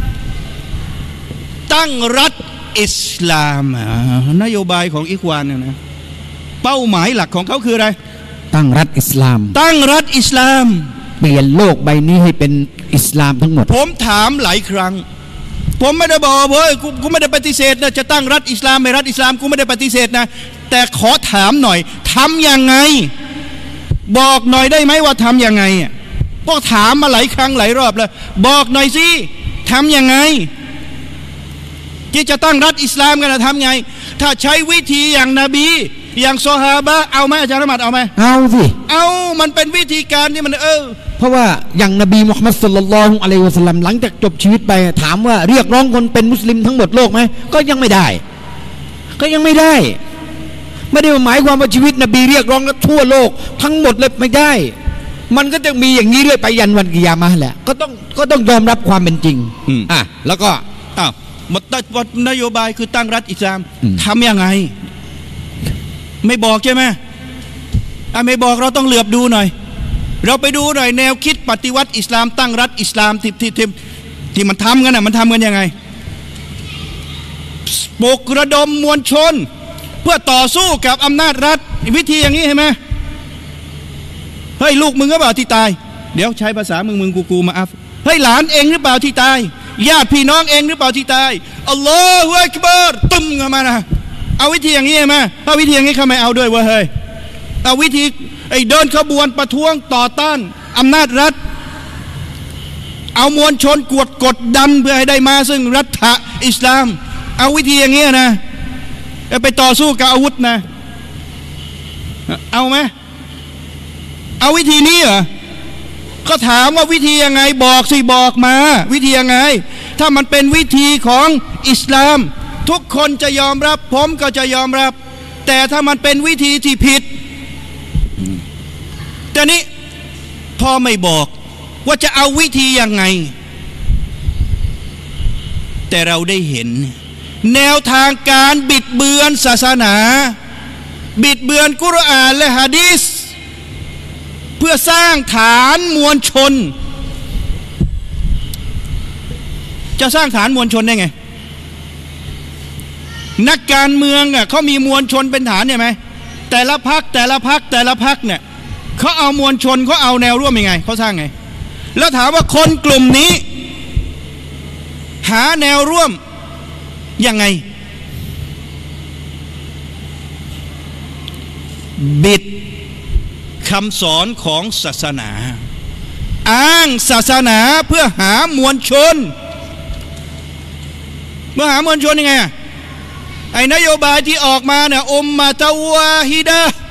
ตั้งรัฐอิสลามนโยบายของอิควานเนี่ยนะเป้าหมายหลักของเขาคืออะไรตั้งรัฐอิสลามตั้งรัฐอิสลามเปลี่ยนโลกใบนี้ให้เป็นอิสลามทั้งหมดผมถามหลายครั้งผมไม่ได้บอกเฮ้ยกูไม่ได้ปฏิเสธนะจะตั้งรัฐอิสลามไม่รัฐอิสลามกูไม่ได้ปฏิเสธนะแต่ขอถามหน่อยทำยังไงบอกหน่อยได้ไหมว่าทำยังไงพวกถามมาหลายครั้งหลายรอบแล้วบอกหน่อยสิทำยังไงที่จะตั้งรัฐอิสลามกันทำไงถ้าใช้วิธีอย่างนบีอย่างซอฮาบะห์เอาไหมอาจารย์ละหมาดเอาไหมเอาสิเอามันเป็นวิธีการที่มันเพราะว่าอย่างนบีมุฮัมมัดศ็อลลัลลอฮุอะลัยฮิวะซัลลัมหลังจากจบชีวิตไปถามว่าเรียกร้องคนเป็นมุสลิมทั้งหมดโลกไหมก็ยังไม่ได้ไม่ได้หมายความว่าชีวิตนบีเรียกร้องทั่วโลกทั้งหมดเลยไม่ได้มันก็จะมีอย่างนี้เรื่อยไปยันวันกิยามะห์แหละก็ต้องยอมรับความเป็นจริงแล้วก็นโยบายคือตั้งรัฐอิสลามทำยังไงไม่บอกใช่ไหมไม่บอกเราต้องเหลือบดูหน่อยเราไปดูหน่อยแนวคิดปฏิวัติอิสลามตั้งรัฐอิสลามที่มันทำกันมันทำกันยังไงปลุกระดมมวลชนเพื่อต่อสู้กับอำนาจรัฐวิธีอย่างนี้เห็นไหมเฮ้ยลูกมึงก็เปล่าที่ตายเดี๋ยวใช้ภาษามึงกูมาอัฟเฮ้ยหลานเองหรือเปล่าที่ตายญาติพี่น้องเองหรือเปล่าที่ตายอัลลอฮฺอักบัรตุ้มกันมานะเอาวิธีอย่างนี้ไหมถ้าวิธีอย่างนี้เขาไม่เอาด้วยเว้ยเฮ้ยเอาวิธีเดินขบวนประท้วงต่อต้านอำนาจรัฐเอามวลชนกดดันเพื่อให้ได้มาซึ่งรัฐอิสลามเอาวิธีอย่างนี้นะไปต่อสู้กับอาวุธนะเอาไหมเอาวิธีนี้เหรอก็ถามว่าวิธียังไงบอกสิบอกมาวิธียังไงถ้ามันเป็นวิธีของอิสลามทุกคนจะยอมรับผมก็จะยอมรับแต่ถ้ามันเป็นวิธีที่ผิดแต่นี้พอไม่บอกว่าจะเอาวิธียังไงแต่เราได้เห็นแนวทางการบิดเบือนศาสนาบิดเบือนกุรอานและหะดีษเพื่อสร้างฐานมวลชนจะสร้างฐานมวลชนได้ไงนักการเมืองเขามีมวลชนเป็นฐานใช่ไหมแต่ละพรรคเนี่ยเขาเอามวลชนเขาเอาแนวร่วมยังไงเขาสร้างไงแล้วถามว่าคนกลุ่มนี้หาแนวร่วมยังไงบิดคำสอนของศาสนาอ้างศาสนาเพื่อหามวลชนเมื่อหามวลชนยังไงนโยบายที่ออกมาเนี่ยอุมมะตะวาฮิดะห์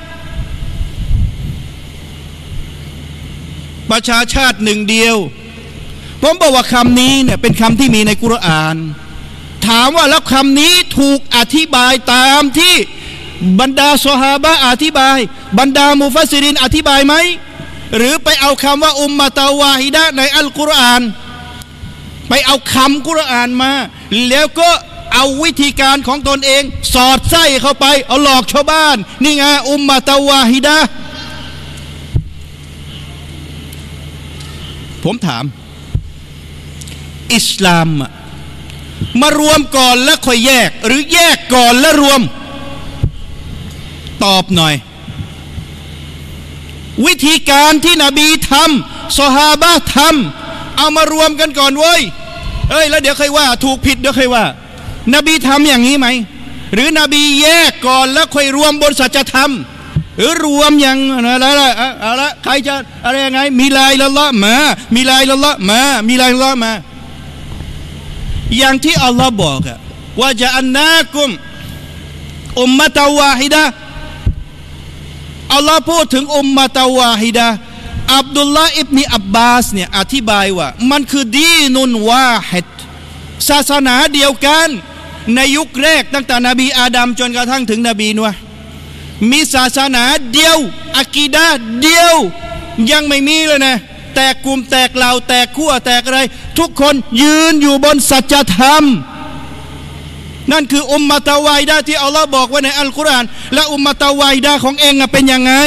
ประชาชาติหนึ่งเดียวผมบอกว่าคำนี้เนี่ยเป็นคำที่มีในกุรอานถามว่าแล้วคำนี้ถูกอธิบายตามที่บรรดาซอฮาบะห์อธิบายบรรดามุฟัสซิรินอธิบายไหมหรือไปเอาคำว่าอุมมะตะวาฮิดะห์ในอัลกุรอานไปเอาคำกุรอานมาแล้วก็เอาวิธีการของตนเองสอดไส้เข้าไปเอาหลอกชาวบ้านนี่ไงอุมมะตะวาฮิดะห์ผมถามอิสลามมารวมก่อนแล้วค่อยแยกหรือแยกก่อนแล้วรวมตอบหน่อยวิธีการที่นบีทำซอฮาบะห์ทำเอามารวมกันก่อนเว้ยแล้วเดี๋ยวค่อยว่าถูกผิดเดี๋ยวค่อยว่านบีทำอย่างนี้ไหมหรือนบีแยกก่อนแล้วค่อยรวมบนสัจธรรมหรือรวมอย่างอะไรใครจะอะไรยังไงมีลายละละมามีลายละละมามีลายละละมาอย่างที่อัลลอฮ์บอกว่าจะอันนากุมอุมมะตะวาฮิดะอัลลอฮ์พูดถึงอุมมะตะวาฮิดะอับดุลลาห์อิบนีอับบาสเนี่ยอธิบายว่ามันคือดีนุนวาฮิดศาสนาเดียวกันในยุคแรกตั้งแต่นบีอาดัมจนกระทั่งถึงนบีนัวมีศาสนาเดียวอะกีดะห์เดียวยังไม่มีเลยนะแตกกลุ่มแตกเหล่าแตกขั้วแตกอะไรทุกคนยืนอยู่บนสัจธรรมนั่นคืออุมมะตะวาฮิดะห์ที่อัลลอฮ์บอกไว้ในอัลกุรอานและอุมมะตะวาฮิดะห์ของเองเป็นยังไง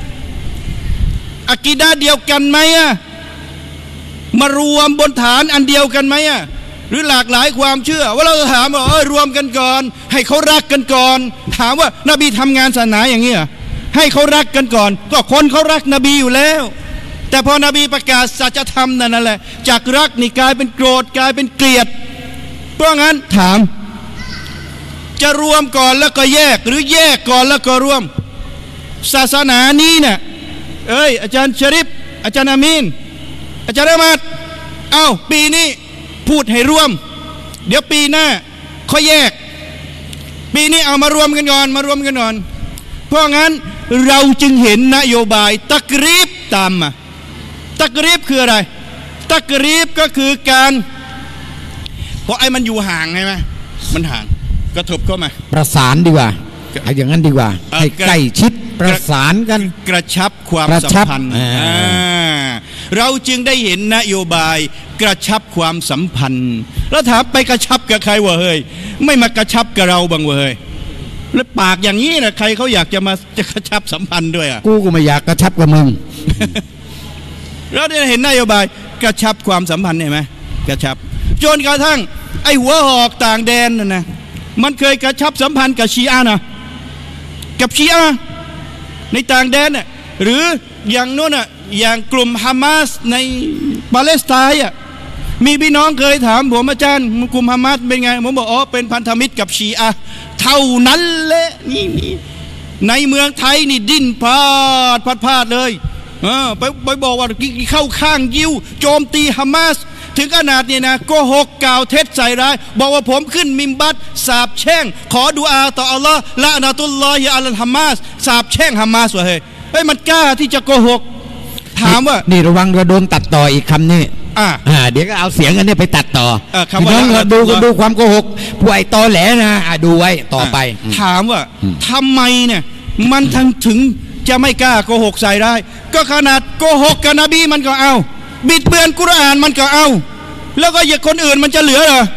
อะกีดะห์เดียวกันไหมมารวมบนฐานอันเดียวกันไหมหรือหลากหลายความเชื่อว่าเราถามว่ารวมกันก่อนให้เขารักกันก่อนถามว่านบีทำงานศาสนาอย่างนี้ให้เขารักกันก่อนก็คนเขารักนบีอยู่แล้วแต่พอนบีประกาศสัจธรรมนั่นแหละจากรักนี่กลายเป็นโกรธกลายเป็นเกลียดเพราะงั้นถามจะรวมก่อนแล้วก็แยกหรือแยกก่อนแล้วก็รวมศาสนานี้เนี่ยอาจารย์ชริฟอาจารย์อามีนอาจารย์อามัดปีนี้พูดให้ร่วมเดี๋ยวปีหน้าค่อยแยกปีนี้เอามารวมกันก่อนเพราะงั้นเราจึงเห็นนโยบายตักรีบตามมาตักรีบคืออะไรตักรีบก็คือการเพราะไอ้มันอยู่ห่างไงไหมมันห่างกระทบเข้ามาประสานดีกว่าอย่างนั้นดีกว่าให้ใกล้ชิดประสานกันกระชับความสัมพันธ์เราจึงได้เห็นนโยบายกระชับความสัมพันธ์แล้วถามไปกระชับกับใครวะเฮ้ยไม่มากระชับกับเราบ้างวะเฮ้ยแล้วปากอย่างนี้นะใครเขาอยากจะกระชับสัมพันธ์ด้วยกูก็ไม่อยากกระชับกับมึงเราได้เห็นนโยบายกระชับความสัมพันธ์เห็นไหมกระชับจนกระทั่งไอ้หัวหอกต่างแดนนะมันเคยกระชับสัมพันธ์กับชีอะห์นะกับชีอะห์ในต่างแดนน่ะหรืออย่างโน้นน่ะอย่างกลุ่มฮามาสในปาเลสไตน์มีพี่น้องเคยถามผมอาจารย์กลุ่มฮามาสเป็นไงผมบอกเป็นพันธมิตรกับชีอะห์เท่านั้นแหละนี่ในเมืองไทยนี่ดิ้นพาดเลยไปบอกว่าเข้าข้างยิวโจมตีฮามาสถึงขนาดนี้นะโกหกกล่าวเท็จใส่ร้ายบอกว่าผมขึ้นมิมบัตสาบแช่งขอดุอาต่ออัลลอฮ์ละนะตุลลอฮิอัลฮามาสสาบแช่งฮามาสวะเฮ้ยมันกล้าที่จะโกหกถามว่านี่ระวังโดนตัดต่ออีกคำนี้เดี๋ยวก็เอาเสียงอันนี้ไปตัดต่อพี่น้องดูความโกหกผู้ไอ้ตอแหลนะดูไว้ต่อไปถามว่าทำไมเนี่ยมันถึงจะไม่กล้าโกหกใส่ร้ายก็ขนาดโกหกกับนบีมันก็เอาบิดเบือนกุรอานมันก็เอาแล้วก็อย่าคนอื่นมันจะเหลือเหรอ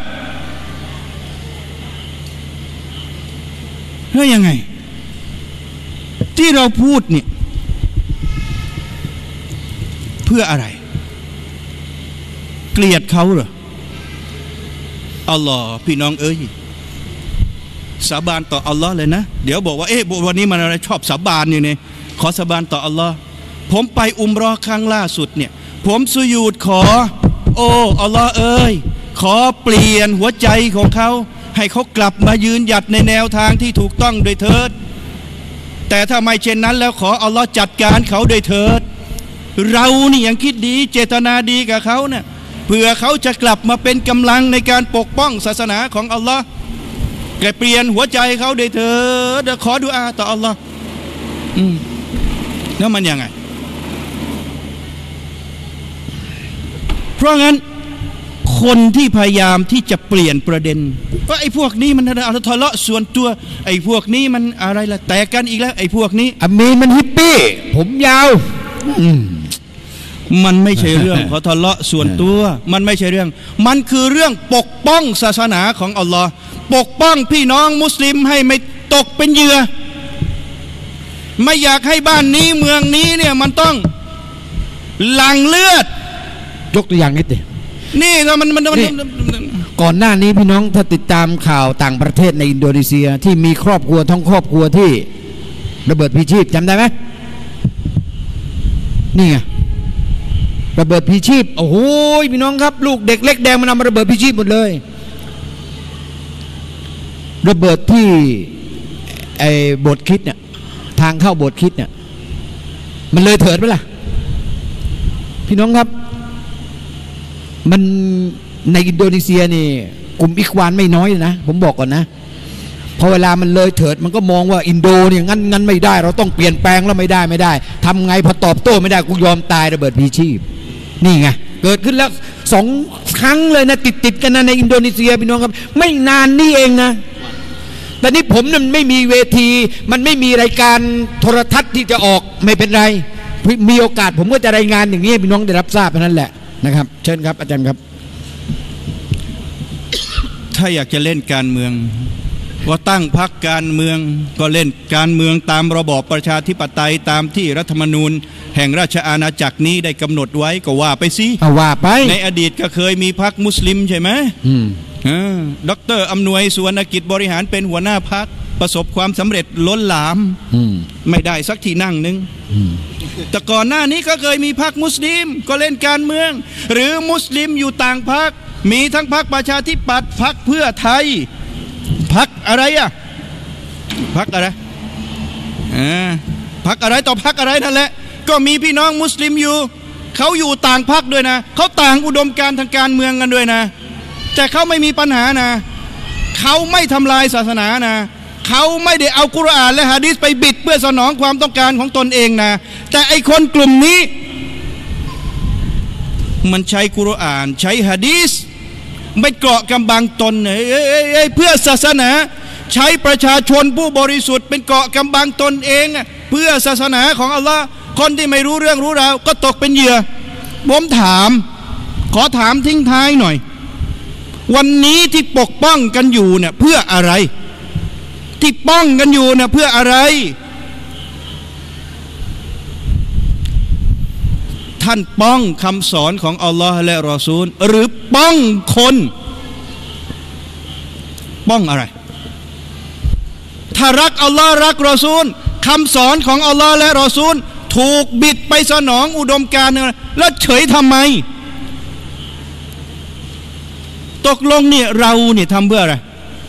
แล้วยังไงที่เราพูดเนี่ยเพื่ออะไรเกลียดเขาเหรออัลลอฮ์พี่น้องสาบานต่ออัลลอฮ์เลยนะเดี๋ยวบอกว่าวันนี้มันอะไรชอบสาบานอยู่เนี่ยขอสาบานต่ออัลลอฮ์ผมไปอุมเราะห์ครั้งล่าสุดเนี่ยผมสุญูดขออัลลอฮ์ขอเปลี่ยนหัวใจของเขาให้เขากลับมายืนหยัดในแนวทางที่ถูกต้องโดยเถิดแต่ถ้าไม่เช่นนั้นแล้วขออัลลอฮ์จัดการเขาโดยเถิดเรานี่ยังคิดดีเจตนาดีกับเขาเนี่ยเพื่อเขาจะกลับมาเป็นกำลังในการปกป้องศาสนาของอัลลอฮ์แกเปลี่ยนหัวใจเขาโดยเถิดขอดุอาต่ออัลลอฮ์แล้วมันยังไงเพราะงั้นคนที่พยายามที่จะเปลี่ยนประเด็นว่าไอ้พวกนี้มันเอาทะเลาะส่วนตัวไอ้พวกนี้มันอะไรล่ะแตกกันอีกแล้วไอ้พวกนี้อามีนมันฮิปปี้ผมยาวมันไม่ใช่เรื่องเขาทะเลาะส่วนตัวมันไม่ใช่เรื่องมันคือเรื่องปกป้องศาสนาของอัลลอฮ์ปกป้องพี่น้องมุสลิมให้ไม่ตกเป็นเหยื่อไม่อยากให้บ้านนี้เมืองนี้เนี่ยมันต้องหลั่งเลือดยกตัวอย่างนิดเดียวนี่แล้วมันก่อนหน้านี้พี่น้องถ้าติดตามข่าวต่างประเทศในอินโดนีเซียที่มีครอบครัวท้องครอบครัวที่ระเบิดพีชีพจำได้ไหมนี่ไงระเบิดพีชีพโอ้โหพี่น้องครับลูกเด็กเล็กแดงมันเอามาระเบิดพีชีพหมดเลยระเบิดที่ไอ้โบสถ์คริสต์เนี่ยทางเข้าโบสถ์คริสต์เนี่ยมันเลยเถิดไหมล่ะพี่น้องครับมันในอินโดนีเซียนี่กลุ่มอิควานไม่น้อยนะผมบอกก่อนนะพอเวลามันเลยเถิดมันก็มองว่าอินโดเนี่ยงั้นไม่ได้เราต้องเปลี่ยนแปลงแล้วไม่ได้ทำไงพอตอบโต้ไม่ได้กูยอมตายระเบิดพีชีพนี่ไงเกิดขึ้นแล้ว2 ครั้งเลยนะติดกันนะในอินโดนีเซียพี่น้องครับไม่นานนี่เองนะแต่นี่ผมมันไม่มีเวทีมันไม่มีรายการโทรทัศน์ที่จะออกไม่เป็นไรมีโอกาสผมก็จะรายงานอย่างนี้พี่น้องได้รับทราบนั่นแหละนะครับเชิญครับอาจารย์ครับถ้าอยากจะเล่นการเมืองก็ตั้งพรรคการเมืองก็เล่นการเมืองตามระบอบประชาธิปไตยตามที่รัฐธรรมนูญแห่งราชอาณาจักรนี้ได้กำหนดไว้ก็ว่าไปสิว่าไปในอดีตก็เคยมีพรรคมุสลิมใช่ไหมดร.อำนวยสุวรรณกิจบริหารเป็นหัวหน้าพรรคประสบความสำเร็จล้นหลามไม่ได้สักที่นั่งหนึ่งแต่ก่อนหน้านี้ก็เคยมีพรรคมุสลิมก็เล่นการเมืองหรือมุสลิมอยู่ต่างพรรคมีทั้งพรรคประชาธิปัตย์พรรคเพื่อไทยพรรคอะไรอ่ะพรรคอะไรพรรคอะไรต่อพรรคอะไรนั่นแหละก็มีพี่น้องมุสลิมอยู่เขาอยู่ต่างพรรคด้วยนะเขาต่างอุดมการณ์ทางการเมืองกันด้วยนะแต่เขาไม่มีปัญหานะเขาไม่ทำลายศาสนานะเขาไม่ได้เอากุรอานและหะดีษไปบิดเพื่อสนองความต้องการของตนเองนะแต่ไอคนกลุ่มนี้มันใช้กุรอานใช้หะดีษไม่เกาะกำบังตนเพื่อศาสนาใช้ประชาชนผู้บริสุทธิ์เป็นเกาะกำบังตนเองเพื่อศาสนาของอัลลอฮ์คนที่ไม่รู้เรื่องรู้ราวก็ตกเป็นเหยื่อผมขอถามทิ้งท้ายหน่อยวันนี้ที่ปกป้องกันอยู่เนี่ยเพื่ออะไรที่ป้องกันอยู่เนี่ยเพื่ออะไรท่านป้องคำสอนของอัลลอฮ์และรอซูลหรือป้องคนป้องอะไรถ้ารักอัลลอฮ์รักรอซูลคำสอนของอัลลอฮ์และรอซูลถูกบิดไปสนองอุดมการณ์แล้วเฉยทำไมตกลงเนี่ยเราเนี่ยทำเพื่ออะไร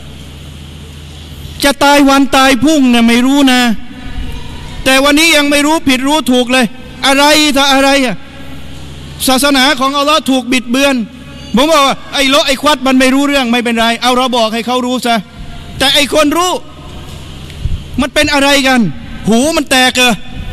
จะตายวันตายพรุ่งเนี่ยไม่รู้นะแต่วันนี้ยังไม่รู้ผิดรู้ถูกเลยอะไรถ้าอะไรอะศาสนาของอัลลอฮ์ถูกบิดเบือนผมบอกว่าไอ้โลไอ้ควัดมันไม่รู้เรื่องไม่เป็นไรเอาเราบอกให้เขารู้ซะแต่ไอ้คนรู้มันเป็นอะไรกันหูมันแตก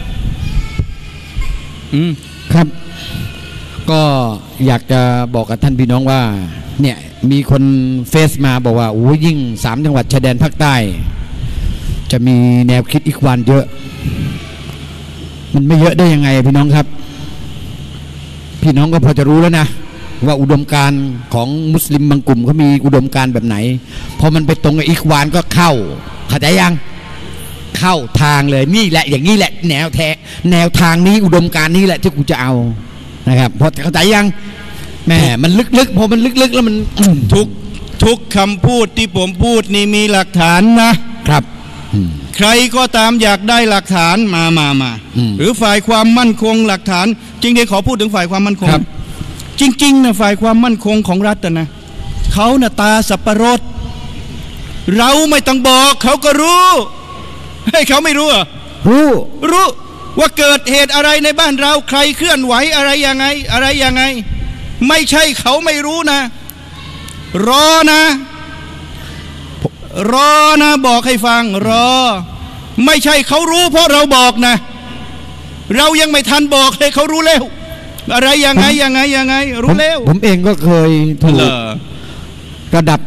ครับก็อยากจะบอกกับท่านพี่น้องว่าเนี่ยมีคนเฟซมาบอกว่าโอ้ยิ่ง3 จังหวัดชายแดนภาคใต้จะมีแนวคิดอีกวันเยอะมันไม่เยอะได้ยังไงพี่น้องครับพี่น้องก็พอจะรู้แล้วนะว่าอุดมการณ์ของมุสลิมบางกลุ่มเขามีอุดมการณ์แบบไหนพอมันไปตรงกับอีกวานก็เข้าใจยังเข้าทางเลยนี่แหละอย่างนี้แหละแนวทางนี้อุดมการณ์นี้แหละที่กูจะเอานะครับพอเข้าใจยังแม่มันลึกๆพอมันลึกๆแล้วมันทุกคำพูดที่ผมพูดนี่มีหลักฐานนะครับใครก็ตามอยากได้หลักฐานมาหรือฝ่ายความมั่นคงหลักฐานจริงๆขอพูดถึงฝ่ายความมั่นคงจริงๆนะฝ่ายความมั่นคงของรัฐนะเขาน่ะตาสับปะรดเราไม่ต้องบอกเขาก็รู้ให้เขาไม่รู้อ่ะรู้ว่าเกิดเหตุอะไรในบ้านเราใครเคลื่อนไหวอะไรยังไงไม่ใช่เขาไม่รู้นะรอนะบอกให้ฟังรอไม่ใช่เขารู้เพราะเราบอกนะเรายังไม่ทันบอกเลยเขารู้แล้วอะไรยังไงรู้แล้วผมเองก็เคยถูกระดับ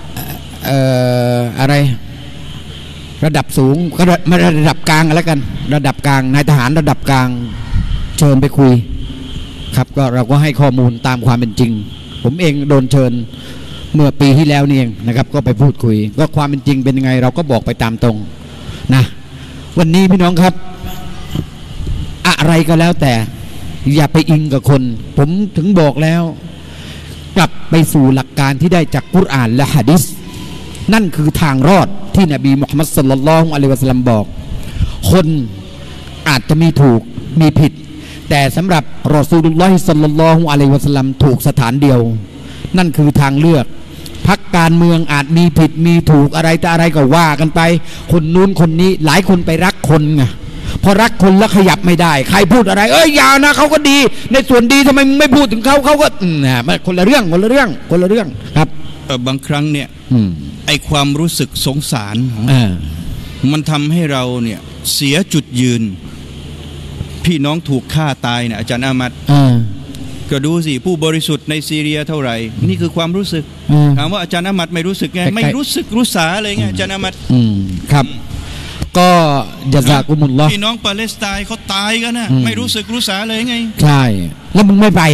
อะไรระดับสูงก็ไม่ระดับกลางอะไรกันระดับกลางนายทหารระดับกลางเชิญไปคุยครับก็เราก็ให้ข้อมูลตามความเป็นจริงผมเองโดนเชิญเมื่อปีที่แล้วนี่เองนะครับก็ไปพูดคุยก็ความเป็นจริงเป็นยังไงเราก็บอกไปตามตรงนะวันนี้พี่น้องครับอะไรก็แล้วแต่อย่าไปอิงกับคนผมถึงบอกแล้วกลับไปสู่หลักการที่ได้จากกุรอานและหะดีษนั่นคือทางรอดที่นบีมุฮัมมัดศ็อลลัลลอฮุอะลัยฮิวะซัลลัมบอกคนอาจจะมีถูกมีผิดแต่สำหรับรอซูลุลลอฮิศ็อลลัลลอฮุอะลัยฮิวะซัลลัมถูกสถานเดียวนั่นคือทางเลือกพรรคการเมืองอาจมีผิดมีถูกอะไรแต่อะไรก็ว่ากันไปคนนู้นคนนี้หลายคนไปรักคนไงพอรักคนแล้วขยับไม่ได้ใครพูดอะไรอย่านะเขาก็ดีในส่วนดีทำไมมึงไม่พูดถึงเขาก็มันคนละเรื่องครับบางครั้งเนี่ยไอความรู้สึกสงสารมันทำให้เราเนี่ยเสียจุดยืนพี่น้องถูกฆ่าตายเนี่ยอาจารย์อามัดก็ดูสิผู้บริสุทธิ์ในซีเรียเท่าไหร่นี่คือความรู้สึกถามว่าอาจารย์อามัดไม่รู้สึกไงไม่รู้สึกรู้สาเลยไงอาจารย์อามัดครับก็ยะซากุมุลลอฮ์พี่น้องปาเลสไตน์เขาตายกันนะไม่รู้สึกรู้สาเลยไงใช่แล้วมึงไม่ไป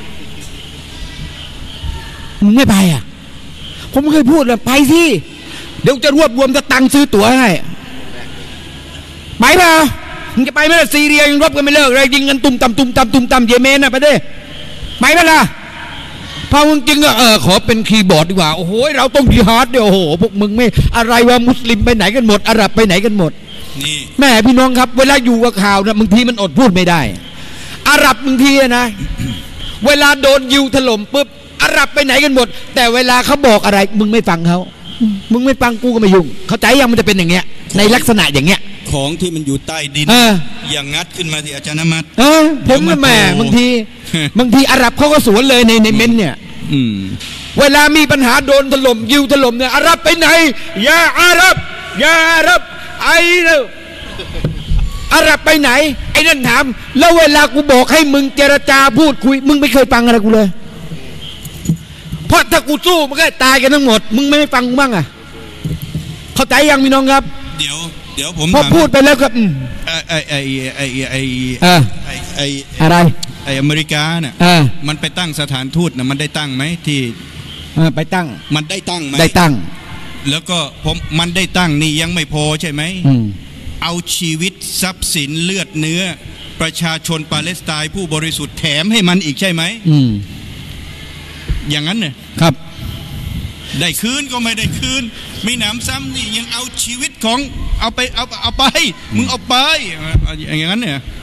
มึงไม่ไปผมเคยพูดเลยไปสิเดี๋ยวจะรวบรวมจะตังซื้อตั๋วให้ไปเปล่ามึงจะไปไหมล่ะซีเรียยังรบกันไม่เลิกเลยยิงกันตุ่มตำเยเมนนะไปดิไปไหมล่ะพอมึงจริงก็ขอเป็นคีย์บอร์ดดีกว่าโอ้โหเราต้องจิฮาดเดี๋ยวโอ้โหพวกมึงไม่อะไรวะมุสลิมไปไหนกันหมดอาหรับไปไหนกันหมดนี่แม่พี่น้องครับเวลาอยู่กับข่าวนะบางทีมันอดพูดไม่ได้อาหรับบางทีนะเวลาโดนยิวถล่มปุ๊บอาหรับไปไหนกันหมดแต่เวลาเขาบอกอะไรมึงไม่ฟังเขามึงไม่ฟังกูก็ไม่ยุ่งเข้าใจยังมันจะเป็นอย่างเงี้ยในลักษณะอย่างเงี้ยของที่มันอยู่ใต้ดินอย่างงัดขึ้นมาที่อาจารย์นมัดผมแม่บางทีอาหรับเขาก็สวนเลยในเม้นเนี่ยเวลามีปัญหาโดนถล่มยิวถล่มเนี่ยอาหรับไปไหนอย่าอาหรับไอ้เนี่ยอาหรับไปไหนไอ้นั่นถามแล้วเวลากูบอกให้มึงเจรจาพูดคุยมึงไม่เคยฟังอะไรกูเลยเพราะถ้ากูสู้มันก็ตายกันทั้งหมดมึงไม่ฟังกูบ้างเข้าใจยังพี่น้องครับเดี๋ยวผมพอพูดไปแล้วครับอะไรอเมริกาเนี่ยมันไปตั้งสถานทูตนะมันได้ตั้งไหมที่ไปตั้งมันได้ตั้งไหมได้ตั้งแล้วก็มันได้ตั้งนี่ยังไม่พอใช่ไหมเอาชีวิตทรัพย์สินเลือดเนื้อประชาชนปาเลสไตน์ผู้บริสุทธิ์แถมให้มันอีกใช่ไหมอย่างนั้นเนี่ยครับได้คืนก็ไม่ได้คืนไม่หนำซ้ำนี่ยังเอาชีวิตของเอาไปมึงเอาไปอย่างนั้นเนี่ย